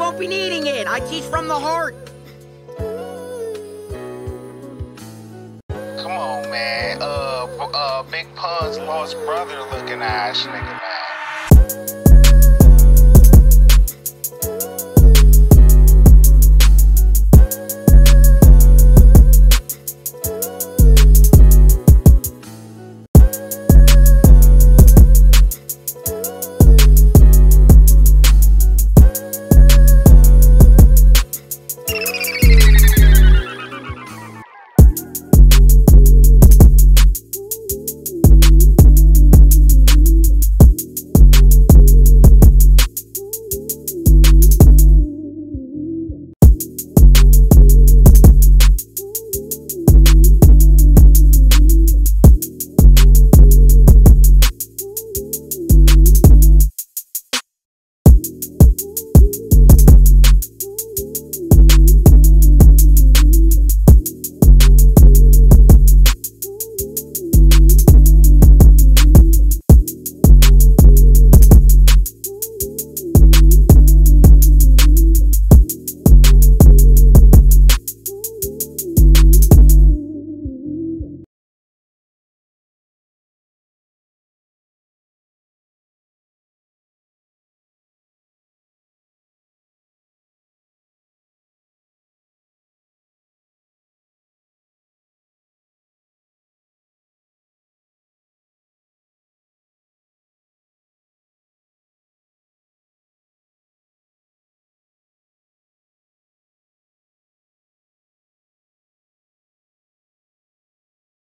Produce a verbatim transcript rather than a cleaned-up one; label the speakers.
Speaker 1: won't be needing it. I teach from the heart.
Speaker 2: Come on, man. Uh, uh, Big Pug's lost brother looking ass nigga,